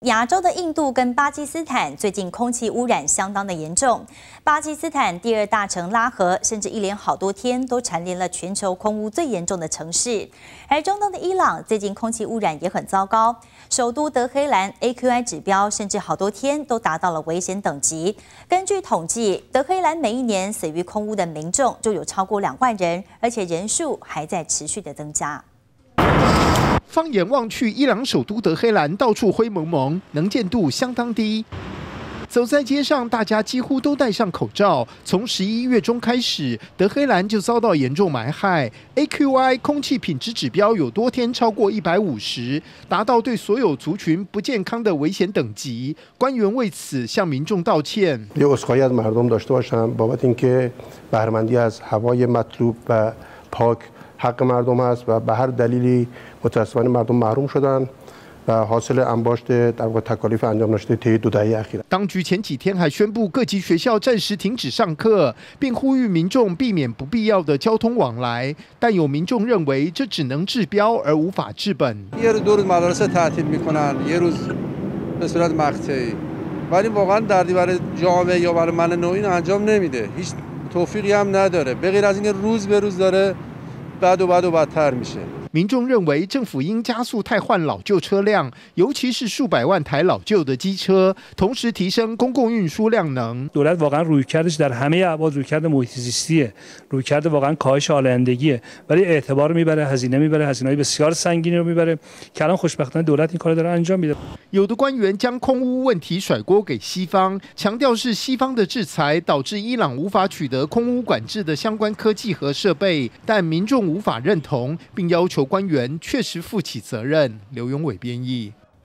亚洲的印度跟巴基斯坦最近空气污染相当的严重。巴基斯坦第二大城拉合，甚至一连好多天都蝉联了全球空污最严重的城市。而中东的伊朗最近空气污染也很糟糕，首都德黑兰 AQI 指标甚至好多天都达到了危险等级。根据统计，德黑兰每一年死于空污的民众就有超过2万人，而且人数还在持续的增加。 放眼望去，伊朗首都德黑兰到处灰蒙蒙，能见度相当低。走在街上，大家几乎都戴上口罩。从11月中开始，德黑兰就遭到严重霾害 ，AQI 空气品质指标有多天超过150，达到对所有族群不健康的危险等级。官员为此向民众道歉。 عذرخواهی از مردم داشته باشم بابت اینکه بهره‌مندی از هوای مطلوب و پاک حق مردم است و به هر دلیلی متأسفانه مردم محروم شدن و حاصل انباشت در واقع تکالیف انجام نشده طی 2 دهه اخیر。 当局前几天还宣布各级学校暂时停止上课，并呼吁民众避免不必要的交通往来。但有民众认为这只能治标而无法治本。 یه روز 2 روز مدارس تعطیل میکنن، یه روز به صورت مقطعی. ولی واقعا دردی برای جامعه یا برای من نوعی انجام نمیده. هیچ توفیقی هم نداره. به غیر از اینکه روز به روز داره بد و بدتر میشه。 民众认为政府应加速汰换老旧车辆，尤其是数百万台老旧的机车，同时提升公共运输量能。 دولت واقعا رویکردش در همه ابعاد رویکرد محیط زیستیه، رویکرد واقعا کاهش آلایندگیه، ولی اعتبار میبره، هزینه میبره، هزینه‌های بسیار سنگینی رو میبره که الان خوشبختانه دولت این کارو داره انجام میده。 有的官员将空污问题甩锅给西方，强调是西方的制裁导致伊朗无法取得空污管制的相关科技和设备，但民众无法认同，并要求官员确实负起责任。刘永伟编译。